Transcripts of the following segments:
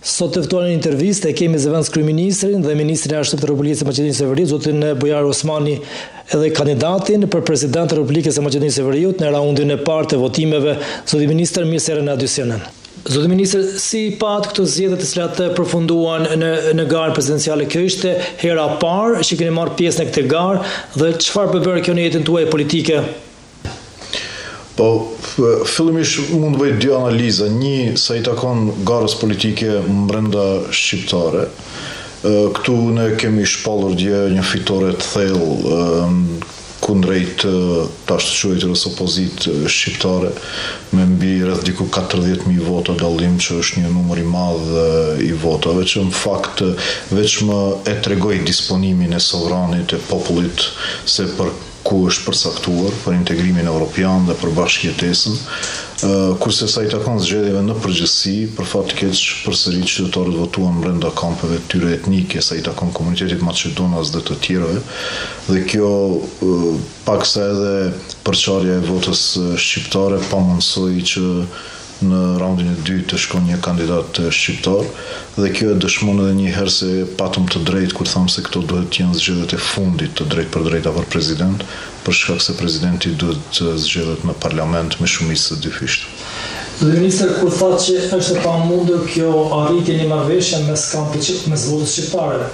Sot të ftuar në intervistë e kemi zëvendës kryeministrin dhe ministrin e jashtëm të Republikës së Maqedonisë së Veriut, zotin Bujar Osmani, edhe kandidatin për president të Republikës së Maqedonisë së Veriut në raundin e parë të votimeve, zotin ministër, mirë se erdhën në audicionin. Zotin ministër, si pat këto zgjedhje të cilat përfunduan në garën presidenciale, kjo ishte hera e parë që keni marrë pjesë në këtë garë dhe çfarë bëbër kjo në jetën tuaj politike? Po, fillimisht mund të bëj dy analiza. Një, sa i takon garës politike brenda shqiptare. Këtu ne kemi shpallur dje një fitore të thellë kundrejt tash të quajturës opozit shqiptare me mbi rreth diku 40.000 vota dallim, që është një numër i madh i votave, që në fakt veç më e tregoi disponimin e sovranit e popullit se për ku është përcaktuar për integrimin evropian dhe për bashkëjetesën, kurse sa i takon zgjedhjeve në përgjithësi, për fat të keq përsëri qytetarët votuan brenda kampeve të tyre etnike, sa i takon komunitetit Maqedonas dhe të tjerëve, dhe kjo paksa edhe përçarja e votës shqiptare pamundsoi që në raundin e dytë të shkon një kandidat shqiptar, dhe kjo e dëshmon edhe një herë se patëm të drejtë kur thamë se këto duhet të jenë zgjedhjet e fundit të drejtë për drejta për president, për shkak se presidenti duhet të zgjedhet në parlament me shumicë të dyfishtë. Zotin ministër, kur thatë që është e pamundur kjo arritje një marrëveshje mes votës shqiptare,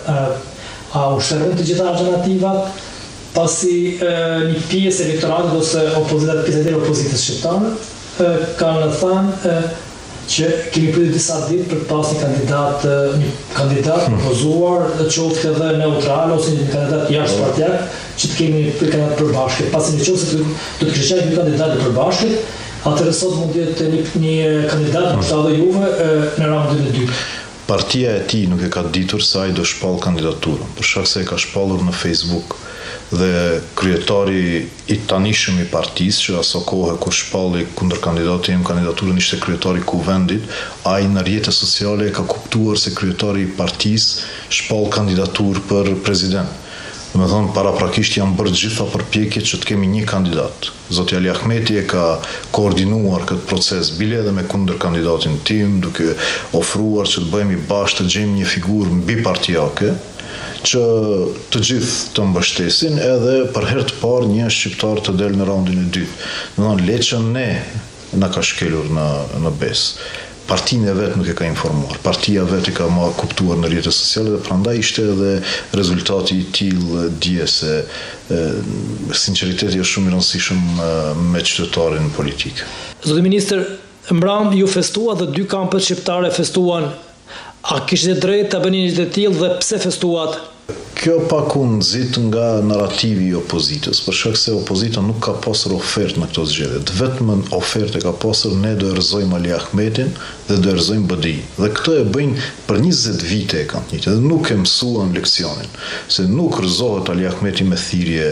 a u shërbën të gjitha alternativat pasi një pjesë elektoratit ose pjesë e opozitës shqiptare kanë thënë që kemi pritur disa ditë për të pasur një kandidat propozuar, qoftë edhe neutral ose një kandidat jashtëpartiak, që të kemi një kandidat përbashkët. Pasi nëse do të kishte një kandidat përbashkët, atëherë sot mund të jetë një kandidat për edhe juve në raundin e dytë. Partia e tij nuk e ka ditur se ai do shpall kandidaturën, për shkak se e ka shpallur në Facebook. Dhe kryetari i tanishëm i partisë, që aso kohë kur shpalli kundër kandidatit im kandidaturën ishte kryetari i kuvendit, ai në rrjetet sociale ka kuptuar se kryetari i partisë shpall kandidaturë për president. Me thonë, paraprakisht janë bërë gjitha përpjekjet që të kemi një kandidat. Zoti Ali Ahmeti e ka koordinuar këtë proces bile edhe me kundër kandidatin tim, duke ofruar që të bëhemi bashkë të gjejmë një figurë mbipartiake, që të gjithë të mbështesin, edhe për herë të parë një shqiptar të del në raundin e dytë. Domethënë, leçën ne na ka shkelur në besë. Partinë e vet nuk e ka informuar. Partia vet e ka marrë kuptuar në rrjetet sociale dhe prandaj ishte edhe rezultati i tillë dje se sinqeriteti është shumë i rëndësishëm me qytetarin politik. Zotin ministër, mbrëm ju festua dhe dy kampet shqiptare festuan. A kishte drejt ta bëni një të tillë dhe pse festuat? Kjo pak u nxit nga narrativi i opozitës, për shkak se opozita nuk ka pasur ofertë në këto zgjedhje. Vetëm ofertë ka pasur ne do erëzojmë Ali Ahmetin dhe do erëzojmë BDI. Dhe këto e bëjnë për 20 vite e kanë njëjtë, dhe nuk e mësuan leksionin, se nuk rëzohet Ali Ahmeti me thirrje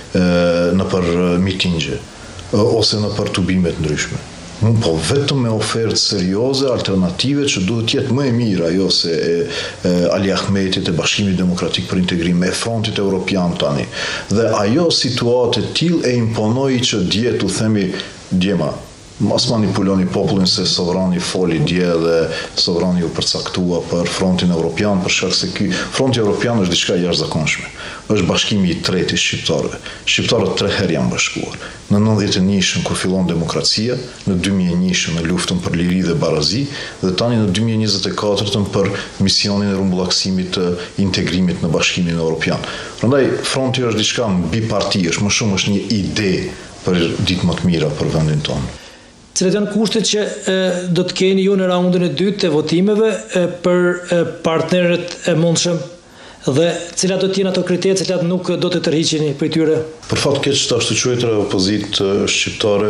në për mitingje ose në për tubime të ndryshme. Po vetëm me ofertë serioze, alternative, që duhet jetë më e mirë ajo se Ali Ahmetit, e Bashkimit Demokratik për Integrim, e Frontit Evropian tani. Dhe ajo situatë e tillë e imponoi që dje u themi djema. Mas manipuloni popullin se sovrani foli dje dhe sovrani u përcaktua për Frontin Evropian, për shkak se ky Fronti Evropian është diçka jashtëzakonshme. Është bashkimi i tretë i shqiptarëve. Shqiptarët 3 herë janë bashkuar. Në 91-shën kur fillon demokracia, në 2001-shën në luftën për liri dhe barazi, dhe tani në 2024-ën për misionin e rumbullakësimit të integrimit në Bashkimin Evropian. Prandaj Fronti është diçka bipartijesh, më shumë është një ide për ditë më të mira për vendin tonë. Cilat janë kushtet që do të keni ju në raundin e dytë të votimeve për partnerët e mundshëm dhe cilat do të jenë ato kriteret cilat nuk do të tërhiqeni për tyre? Për fat keq tash të quajtura opozitë shqiptare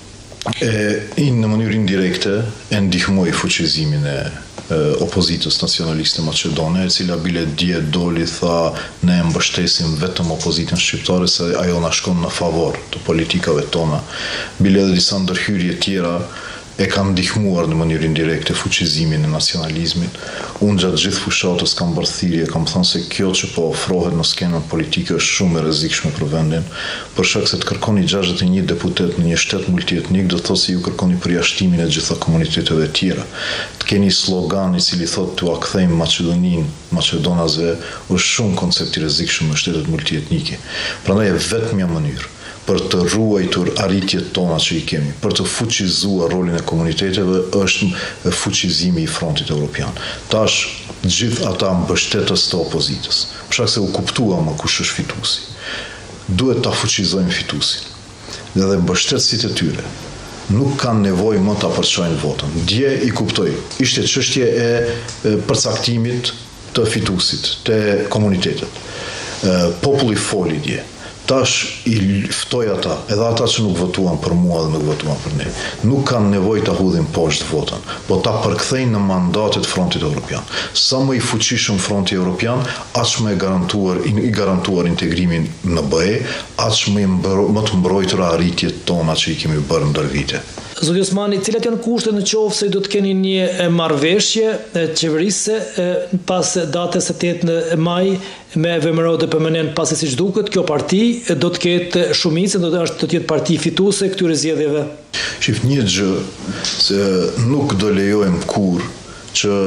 në mënyrë indirekte e ndihmoi fuqizimin e opozitës nacionaliste maqedone, e cila bile dje doli tha ne mbështesim vetëm opozitën shqiptare se ajo na shkon në favor të politikave tona. Bile edhe disa ndërhyrje tjera e kanë ndihmuar në mënyrë indirekte fuqizimin e nacionalizmit. Unë gjatë gjithë fushatës kam bërë thirrje, kam thënë se kjo që po ofrohet në skenën politike është shumë e rrezikshme për vendin, për shkak se të kërkoni 61 deputet në një shtet multietnik do të thotë se ju kërkoni përjashtimin e gjitha komuniteteve tjera. Të keni slogan i cili thotë t'u kthejmë Maqedoninë maqedonasve është shumë koncept i rrezikshëm në shtetet multietnike. Prandaj e vetmja mënyrë për të ruajtur arritjet tona që i kemi, për të fuqizuar rolin e komuniteteve është fuqizimi i frontit evropian. Tash gjithë ata mbështetës të opozitës, për shkak se u kuptua më kush është fituesi. Duhet ta fuqizojmë fituesin. Dhe mbështetësit e tyre nuk kanë nevojë më ta përçojnë votën. Dje i kuptoj, ishte çështje e përcaktimit të fituesit, të komunitetet. Populli foli dje. Tash i ftoj ata, edhe ata që nuk votuan për mua dhe nuk votuan për ne. Nuk kanë nevojë ta hudhin poshtë votën, po ta përkthejnë në mandatet frontit evropian. Sa më i fuqishëm fronti evropian, aq më i garantuar integrimin në BE, aq më të mbrojtura arritjet tona që i kemi bërë ndër vite. Zoti Osmani, cilat janë kushtet në qoftë se do të keni një marrëveshje qeverisë pas datës së 8 maj me VMRO dhe PMN, pasi siç duket kjo parti do të ketë shumicën, do të jetë parti fituese këtyre zgjedhjeve? Shif, një gjë se nuk do lejojmë kur që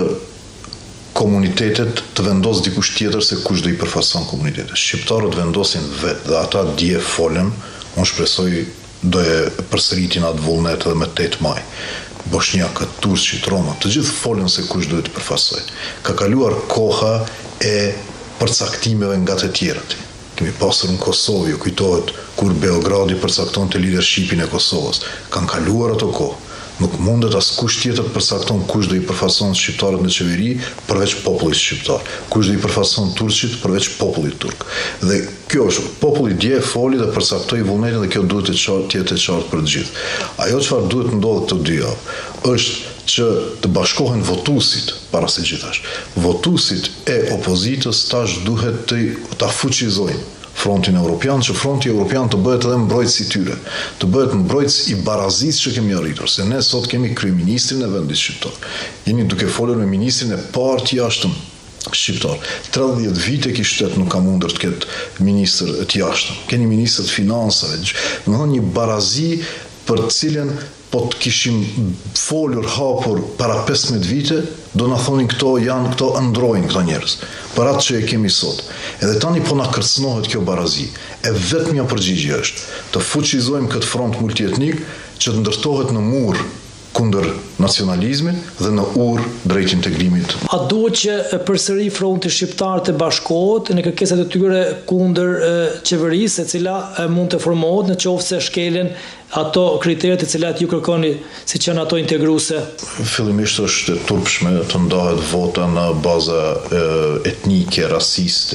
komunitetet të vendos dikush tjetër se kush do i përfaqëson komunitetet. Shqiptarët vendosin vetë dhe ata dje folën, unë shpresoj do e përsëritin atë vullnet edhe me 8 maj. Bosnjakët, turqit, romat, të gjithë folën se kush duhet të përfaqësoj. Ka kaluar koha e përcaktimeve nga të tjerët. Kemi pasur në Kosovë, ju kujtohet kur Beogradi përcaktonte leadershipin e Kosovës. Kanë kaluar ato kohë. Nuk mundet askush tjetër të përcakton kush do i përfaqëson shqiptarët në qeveri përveç popullit shqiptar, kush do i përfaqëson turqit përveç popullit turk. Dhe kjo është, populli dje foli dhe përcaktoi vullnetin dhe kjo duhet të jetë e qartë për të gjithë. Ajo çfarë duhet ndodhë këto 2 javë është që të bashkohen votuesit para se gjithash. Votuesit e opozitës tash duhet ta fuqizojnë frontin evropian, që fronti evropian të bëhet edhe mbrojtës i tyre, të bëhet mbrojtës i barazisë që kemi arritur, se ne sot kemi kryeministrin e vendit shqiptar. Jemi duke folur me ministrin e parë të jashtëm shqiptar. 30 vite ky shtet nuk ka mundur të ketë ministër të jashtëm. Keni ministër të financave, domethënë një barazi për të cilën po të kishim folur hapur para 15 vite, do na thonin këto ndrojnë këto njerëz, për atë që e kemi sot. Edhe tani po na kërcënohet kjo barazi. E vetmja përgjigje është të fuqizojmë këtë front multietnik që të ndërtohet në mur kundër nacionalizmit dhe në urë drejt integrimit. A duhet që përsëri fronti shqiptar të bashkohet në kërkesat e tyre kundër qeverisë, e cila mund të formohet në qoftë se shkelen ato kriteret të cilat ju kërkoni si që në ato integruese? Fillimisht është e turpshme të ndahet vota në baza etnike, rasiste.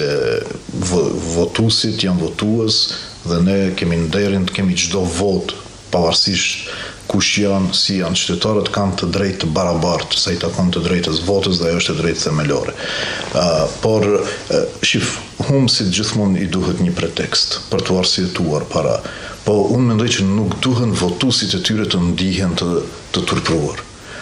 Votuesit janë votues dhe ne kemi nderin të kemi çdo vot, pavarësisht kush janë, si janë, qytetarët kanë të drejtë të barabartë, sa i takon të drejtës votës dhe ajo është e drejtë themelore. Por shif, humbësit gjithmonë i duhet një pretekst për të arsyetuar para. Po unë mendoj që nuk duhen votuesit e tyre të ndihen të turpruar.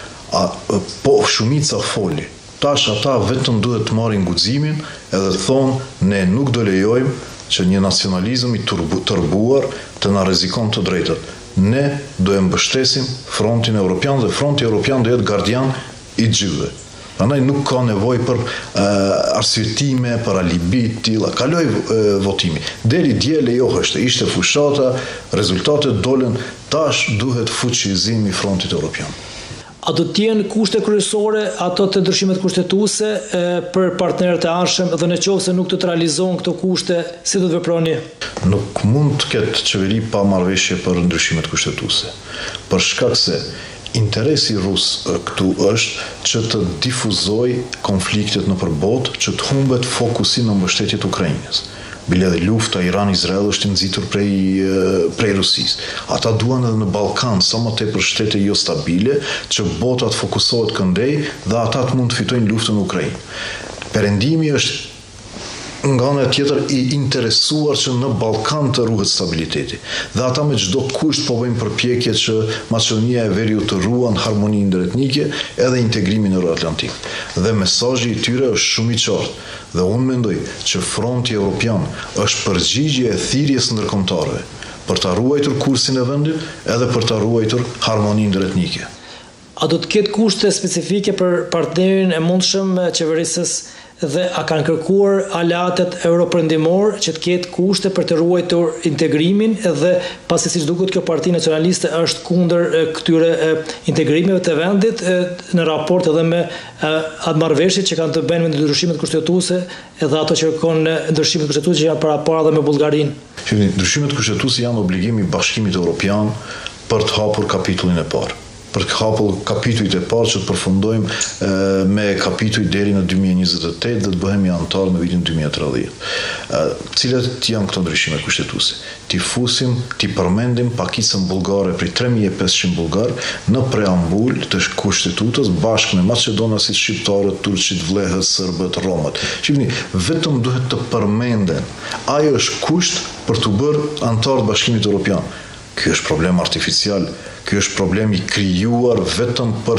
Po shumica foli. Tash ata vetëm duhet të marrin guximin edhe të thonë ne nuk do lejojmë që një nacionalizëm i tërbuar të na rrezikon të drejtat. Ne do e mbështesim frontin evropian dhe fronti evropian do jetë gardian i gjithëve. Prandaj nuk ka nevojë për arsyetime, për alibi të tilla. Kaloi votimi. Deri dje lejoheshte, ishte fushata, rezultatet dolën, tash duhet fuqizimi i frontit evropian. A do të jenë kushte kryesore ato të ndryshimet kushtetuese për partnerët e arshëm dhe në qoftë se nuk të realizohen këto kushte, si do të veproni? Nuk mund të ketë qeveri pa marrëveshje për ndryshimet kushtetuese. Për shkak se interesi rus këtu është që të difuzoj konfliktet nëpër botë, që të humbet fokusi në mbështetjet Ukrainës. Bile dhe lufta Iran-Izrael është nxitur prej Rusisë. Ata duan edhe në Ballkan sa më tepër shtete jo stabile, që bota të fokusohet këndej dhe ata të mund të fitojnë luftën në Ukrainë. Perëndimi është nga ana tjetër i interesuar që në Ballkan të ruhet stabiliteti. Dhe ata me çdo kusht po bëjnë përpjekje që Maqedonia e Veriut të ruan harmoninë ndëretnike edhe integrimin euroatlantik. Dhe mesazhi i tyre është shumë i qartë. Dhe unë mendoj që fronti evropian është përgjigje e thirrjes ndërkombëtare për ta ruajtur kursin e vendit edhe për ta ruajtur harmoninë ndëretnike. A do të ketë kushte specifike për partnerin e mundshëm qeverisës dhe a kanë kërkuar aleatet europerëndimor që të ketë kushte për të ruajtur integrimin dhe pasi siç duket kjo parti nacionaliste është kundër këtyre integrimeve të vendit në raport edhe me atë marrëveshjet që kanë të bëjnë me ndryshimet kushtetuese edhe ato që kërkon ndryshimet kushtetuese që janë para dhe me Bullgarinë. Ndryshimet kushtetuese janë obligimi i Bashkimit Evropian për të hapur kapitullin e parë. Për të hapur kapitujt e parë që të përfundojmë me kapituj deri në 2028 dhe të bëhemi antar në vitin 2030. Cilat janë këto ndryshime kushtetuese? Ti fusim, ti përmendim pakicën bullgare prej 3500 bullgar në preambul të kushtetutës bashkë me Maqedonasit, shqiptarët, turqit, vlehët, serbët, romët. Shqipni, vetëm duhet të përmenden. Ajo është kusht për të bërë antar të Bashkimit Evropian. Ky është problem artificial. Ky është problem i krijuar vetëm për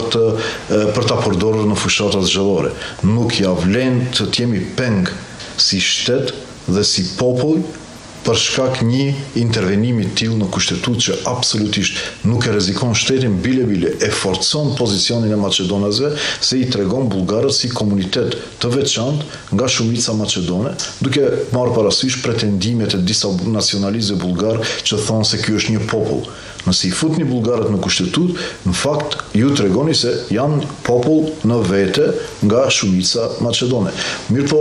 ta përdorur në fushatat zgjedhore. Nuk ja vlen të jemi peng si shtet dhe si popull për shkak një intervenimi të tillë në kushtetutë që absolutisht nuk e rrezikon shtetin, bile e forcon pozicionin e maqedonasve, se i tregon bullgarët si komunitet të veçantë nga shumica maqedone, duke marrë parasysh pretendimet e disa nacionalistëve bullgar që thonë se ky është një popull. Nëse i futni bullgarët në kushtetutë, në fakt ju tregoni se janë popull në vete nga shumica maqedone. Mirëpo,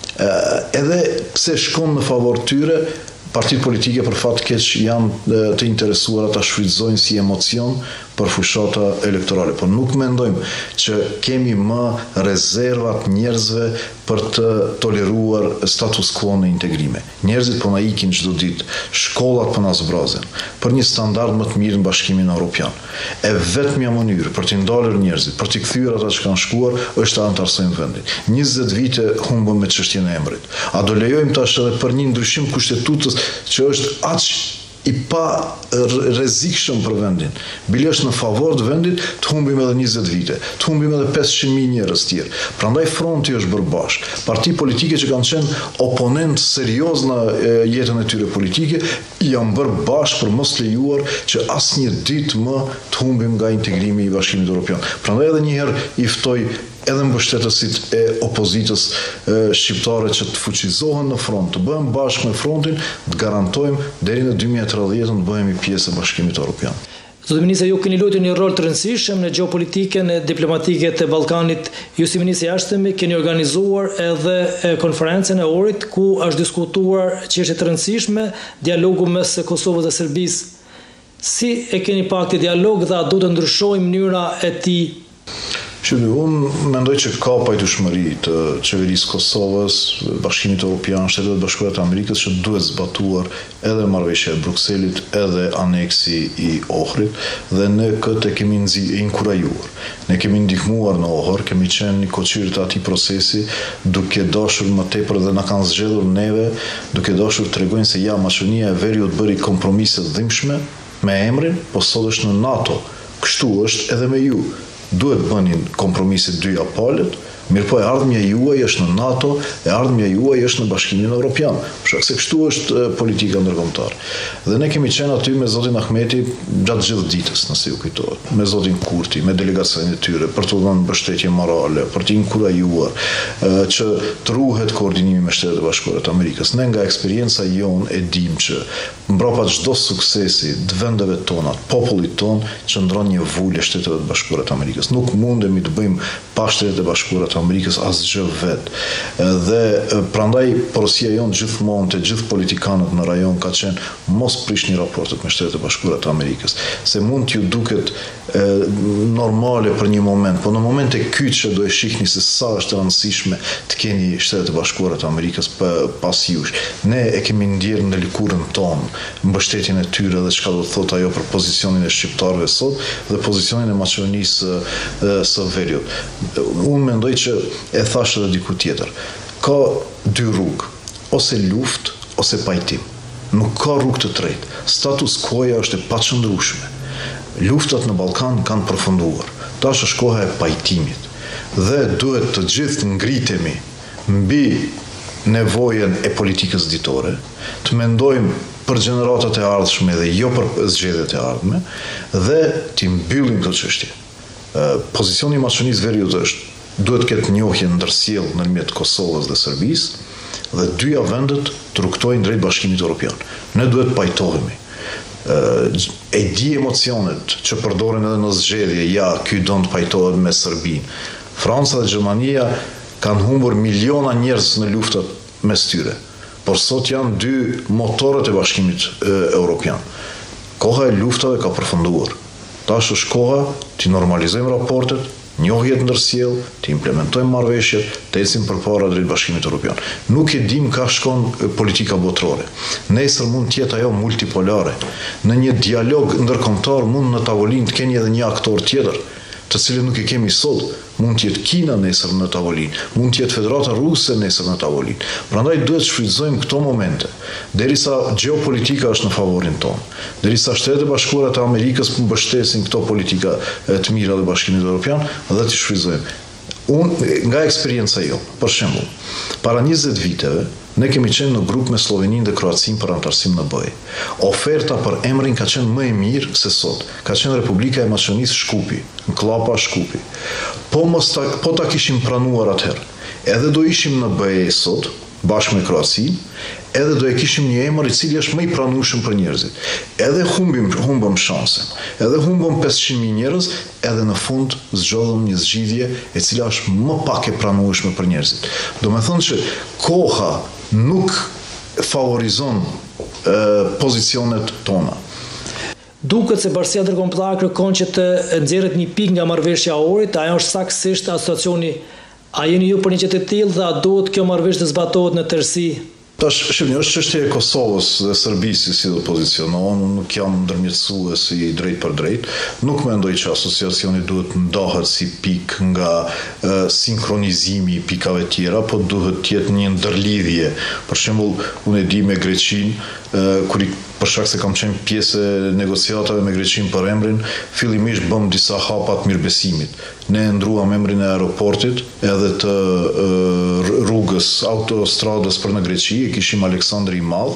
edhe pse shkon në favor tyre, partitë politike për fat keq janë të interesuara ta shfrytëzojnë si emocion për fushata elektorale, por nuk mendojmë që kemi më rezervat njerëzve për të toleruar status quo në integrime. Njerëzit po na ikin çdo ditë, shkollat po na zbrazën për një standard më të mirë në Bashkimin Evropian. E vetmja mënyrë për të ndalur njerëzit, për të kthyer ata që kanë shkuar, është të anëtarsojmë vendin. 20 vite humbëm me çështjen e emrit. A do lejojmë tash edhe për një ndryshim kushtetutës që është aq i pa rrezikshëm për vendin. Bile është në favor të vendit, të humbim edhe 20 vite, të humbim edhe 500.000 njerëz tjerë. Prandaj fronti është bërë bashkë. Parti politike që kanë qenë oponent serioz në jetën e tyre politike, janë bërë bashkë për mos lejuar që asnjë ditë më të humbim nga integrimi i Bashkimit Evropian. Prandaj edhe një herë i ftoj edhe mbështetësit e opozitës shqiptare që të fuqizohen në front, të bëhen bashkë me frontin, të garantojmë deri në 2030 të bëhemi pjesë e Bashkimit Evropian. Zotë Ministre, ju keni luajtur një rol të rëndësishëm në gjeopolitikën e diplomatike të Ballkanit. Ju si ministri i jashtëmi keni organizuar edhe konferencën e orit ku është diskutuar çështje të rëndësishme, dialogu mes Kosovës dhe Serbisë. Si e keni pa këtë dialog dhe a duhet të ndryshojë mënyra e tij? Unë mendoj që ka pajtueshmëri të qeverisë Kosovës, Bashkimit Evropian, Shtetet Bashkuara të Amerikës që duhet zbatuar edhe marrëveshja e Brukselit, edhe aneksi i Ohrit, dhe ne këtë kemi inkurajuar. Ne kemi ndihmuar në Ohër, kemi qenë një koqyrë të atij procesi, duke dashur më tepër dhe na kanë zgjedhur neve, duke dashur tregojnë se ja, Maqedonia e Veriut bëri kompromise të dhimbshme me emrin, po sot është në NATO. Kështu është edhe me ju. Duhet bënin kompromisit dyja palët, mirë po e ardhmja juaj është në NATO, e ardhmja juaj është në Bashkimin Evropian, për shkak se kështu është politika ndërkombëtare. Dhe ne kemi qenë aty me zotin Ahmeti gjatë gjithë ditës, nëse ju kujtohet, me zotin Kurti, me delegacionin e tyre, për të dhënë mbështetje morale, për të inkurajuar që të ruhet koordinimi me Shtetet Bashkuara të Amerikës. Ne nga eksperienca jonë e dim që mbrapa çdo suksesi të vendeve tona, popullit ton, qëndron një vulje Shtetet Bashkuara të Amerikës. Nuk mundemi të bëjmë pa Shtetet Bashkuara të Amerikës asgjë vetë. Dhe prandaj porosia jonë gjithmonë të gjithë politikanët në rajon ka qenë mos prishni raportet me Shtetet Bashkuara të Amerikës, se mund t'ju duket normale për një moment, po në momente kyçe do e shihni se sa është e rëndësishme të keni Shtetet Bashkuara të Amerikës pas jush. Ne e kemi ndjerë në lëkurën tonë mbështetjen e tyre dhe çka do të thotë ajo për pozicionin e shqiptarëve sot dhe pozicionin e Maqedonisë së Veriut. Unë mendoj që e thash edhe diku tjetër. Ka dy rrugë. ose luftë ose pajtim. Nuk ka rrugë të tretë. Status quo-ja është e paqëndrueshme. Luftat në Ballkan kanë përfunduar. Tash është koha e pajtimit. Dhe duhet të gjithë ngritemi mbi nevojën e politikës ditore, të mendojmë për gjeneratat e ardhshme dhe jo për zgjedhjet e ardhme, dhe të mbyllim këtë çështje. Pozicioni i Maqedonisë Veriut është duhet të ketë njohje ndërsjellë ndërmjet Kosovës dhe Serbisë, dhe dyja vendet të rrugtojnë drejt Bashkimit Evropian. Ne duhet pajtohemi. E di emocionet që përdoren edhe në zgjedhje, ja, ky don të pajtohet me Serbinë. Franca dhe Gjermania kanë humbur miliona njerëz në luftat mes tyre, por sot janë dy motorët e Bashkimit Evropian. Koha e luftave ka përfunduar. Tash është koha të normalizojmë raportet, njohjet ndërsjellë, të implementojmë marrëveshjet, të ecim përpara drejt Bashkimit Evropian. Nuk e dim ka shkon politika botërore. Nesër mund të jetë ajo multipolare. Në një dialog ndërkombëtar mund në tavolinë të keni edhe një aktor tjetër, të cilin nuk e kemi sot. Mund të jetë Kina nesër në tavolinë, mund të jetë Federata Ruse nesër në tavolinë. Prandaj duhet shfrytëzojmë këto momente, derisa gjeopolitika është në favorin tonë, derisa Shtetet e Bashkuara të Amerikës mbështesin këto politika të mira të Bashkimit Evropian, dhe të shfrytëzojmë. Unë, nga eksperjenca jo, për shembull, para 20 viteve, ne kemi qenë në grup me Sloveninë dhe Kroacinë për antarësim në BE. Oferta për emrin ka qenë më e mirë se sot. Ka qenë Republika e Maqedonisë Shkupi, në Klapa Shkupi. Po ta kishim pranuar atëherë, edhe do ishim në BE sot, bashkë me Kroacinë, edhe do e kishim një emër i cili është më i pranueshëm për njerëzit. Edhe humbëm shansen, edhe humbëm 500.000 njerëz, edhe në fund zgjodhëm një zgjidhje e cila është më pak e pranueshme për njerëzit. Do me thënë që koha nuk favorizon pozicionet tona. Duket se Bashkia Ndërkombëtare kërkon që të nxjerrët një pikë nga marrëveshja e Ohrit, ajo është saktësisht asociacioni. A jeni ju për një gjë të tillë dhe a duhet kjo marrëveshje të zbatohet në tërësi? Tash, shihni, është çështja e Kosovës dhe Serbisë si do pozicionohen, unë nuk jam ndërmjetësues i drejt për drejt, nuk mendoj që asociacioni duhet ndahet si pikë nga sinkronizimi i pikave tjera, po duhet të jetë një ndërlidhje. Për shembull, unë e di me Greqinë, kur për shkak se kam qenë pjesë e negociatave me Greqinë për emrin, fillimisht bëm disa hapa të mirëbesimit. Ne ndruam emrin e aeroportit edhe të rrugës, autostradës për në Greqi, e kishim Aleksandri i Madh.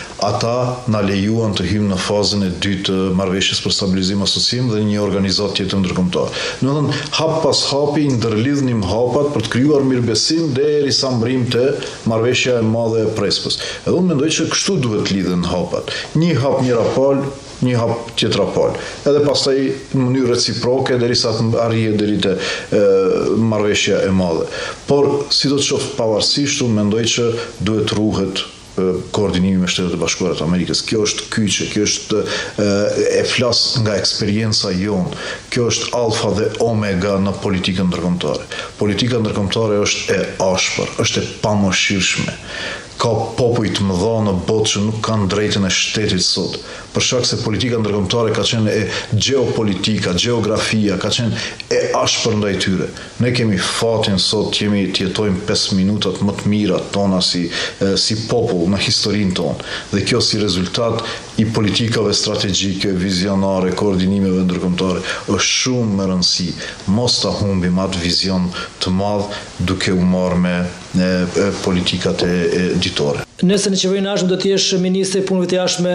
Ata na lejuan të hyjmë në fazën e dytë të marrëveshjes për stabilizim asocim dhe një organizat tjetër ndërkombëtar. Domethënë, hap pas hapi ndërlidhnim hapat për të krijuar mirëbesim derisa mbrim te marrëveshja e madhe e Prespës. Edhe unë mendoj që kështu duhet lidhen hapat. Një hap njëra palë, një hap tjetra palë. Edhe pastaj në mënyrë reciproke derisa të arrihet deri te marrëveshja e madhe. Por sidoqoftë pavarësisht, unë mendoj që duhet ruhet koordinimi me Shtetet e Bashkuara të Amerikës. Kjo është kyçe, kjo është e flas nga eksperienca jonë. Kjo është alfa dhe omega në politikën ndërkombëtare. Politika ndërkombëtare është e ashpër, është e pamëshirshme. Ka popull të mëdha në botë që nuk kanë drejtën e shtetit sot. Për shkak se politika ndërkombëtare ka qenë e gjeopolitika, gjeografia, ka qenë e ashpër ndaj tyre. Ne kemi fatin sot të jetojmë 5 minutat më të mira tona si popull në historinë tonë. Dhe kjo si rezultat i politikave strategjike, vizionare, koordinimeve ndërkombëtare është shumë më rëndësi. Mos ta humbim atë vizion të madh duke u marrë me politikat e ditore. Nëse në qeverinë jashtme do të jesh ministri i punëve të jashtme,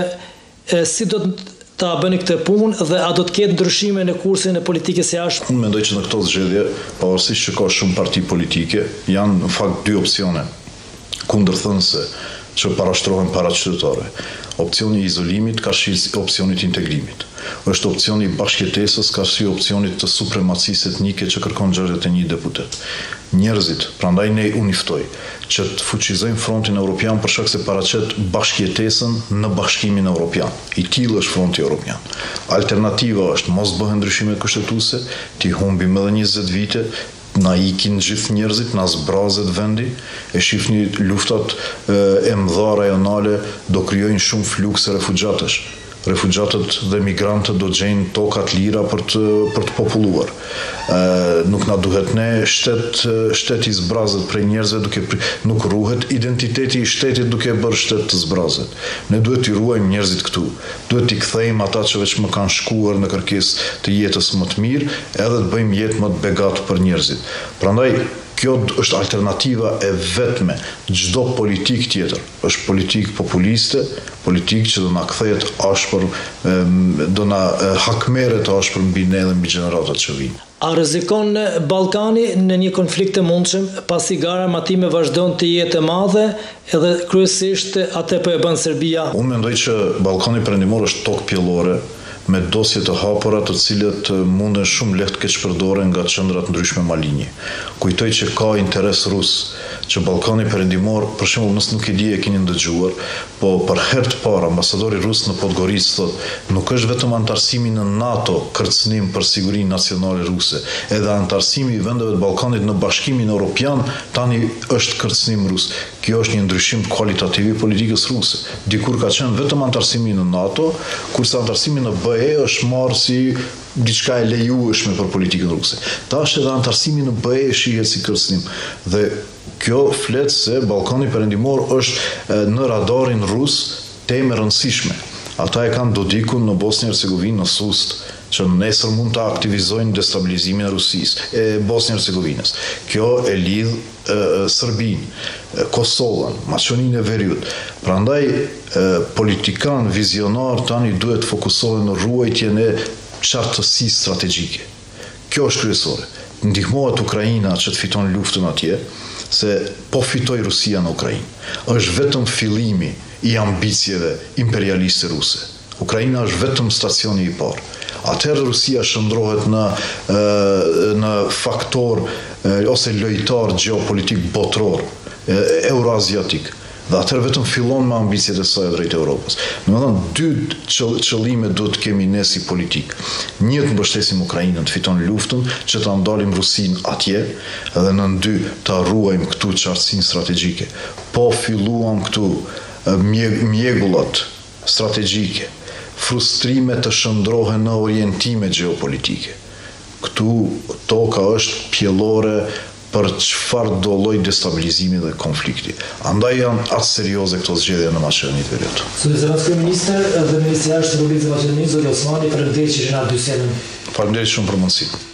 si do ta bëni këtë punë dhe a do të ketë ndryshime në kursin e politikës së jashtme? Unë mendoj që në këto zgjedhje, pavarësisht që ka shumë parti politike, janë në fakt dy opsione kundërthënëse që parashtrohen para qytetarëve. Opcioni i izolimit ka shi opcionit i integrimit. Është opcioni i bashkëjetesës ka shi opcionit të supremacisë etnike që kërkon 61 deputet. Njerëzit, prandaj ne unë ftoj që të fuqizojmë frontin evropian për shkak se paraqet bashkëjetesën në bashkimin evropian. I tillë është fronti evropian. Alternativa është mos bëhen ndryshime kushtetuese, ti humbim edhe 20 vite, na ikin gjithë njerëzit, na zbrazet vendi, e shifni luftat e mëdha rajonale do krijojnë shumë flukse refugjatësh. refugjatët dhe migrantët do gjejnë tokat lira për të populluar. Nuk na duhet ne shtet i zbrazët prej njerëzve, nuk ruhet identiteti i shtetit duke bërë shtet të zbrazët. Ne duhet t'i ruajmë njerëzit këtu. Duhet t'i kthejmë ata që veç më kanë shkuar në kërkesë të jetës më të mirë, edhe të bëjmë jetë më të begatë për njerëzit. Prandaj kjo është alternativa e vetme. Çdo politik tjetër është politik populiste, politik që do na kthehet ashpër, do na hakmerret ashpër mbi ne dhe mbi gjeneratat që vijnë. A rrezikon Ballkani në një konflikt të mundshëm, pasi gara armatime vazhdon të jetë e madhe, edhe kryesisht atë po e bën Serbia? Unë mendoj që Ballkani Perëndimor është tokë pjellore me dosje të hapura të cilët munden shumë lehtë keqpërdore nga qendrat ndryshme malinje. Kujtoj që ka interes rus, që Ballkani Perëndimor, për shembull, nëse nuk e di e keni ndëgjuar, po për herë të parë ambasadori rus në Podgoricë thotë, nuk është vetëm antarësimi në NATO kërcënim për sigurinë nacionale ruse, edhe antarësimi i vendeve të Ballkanit në Bashkimin Evropian tani është kërcënim rus. Kjo është një ndryshim kualitativ i politikës ruse. Dikur ka qenë vetëm antarësimi në NATO, kurse antarësimi në BE është marrë si diçka e lejueshme për politikën ruse. Tash edhe antarësimi në BE shihet si kërcënim. Dhe kjo flet se Ballkani Perëndimor është në radarin rus temë e rëndësishme. Ata e kanë Dodikun në Bosnjë-Hercegovinë, në Sust, që nesër mund të aktivizojnë destabilizimin e Rusisë, e Bosnjë-Hercegovinës. Kjo e lidh Serbinë, Kosovën, Maqedoninë e Veriut. Prandaj politikan vizionar tani duhet fokusohen në ruajtjen e qartësisë strategjike. Kjo është kryesore. Ndihmohet Ukraina që të fiton luftën atje, se po fitoj Rusia në Ukrainë. Është vetëm fillimi i ambicjeve imperialiste ruse. Ukraina është vetëm stacioni i parë. Atëherë Rusia shndrohet në faktor ose lojtar geopolitik botror, euroaziatik. Dhe atëherë vetëm fillon me ambicjet e saj drejt Evropës. Domethënë, dy qëllime duhet të kemi ne si politik. Një, të mbështesim Ukrainën të fiton luftën, që ta ndalim Rusinë atje, dhe në dy, ta ruajmë këtu qartësinë strategjike. Po filluam këtu mjegullat strategjike, frustrime të shndrohen në orientime geopolitike. Këtu toka është pjellore për çfarë do lloj destabilizimi dhe konflikti. Andaj janë aq serioze këto zgjedhje në Maqedoninë e Veriut. Zoti kryeministër dhe ministri i Jashtërisë të Republikës së Maqedonisë, Zoti Osmani, faleminderit që jeni na dy. Faleminderit shumë për mundësinë.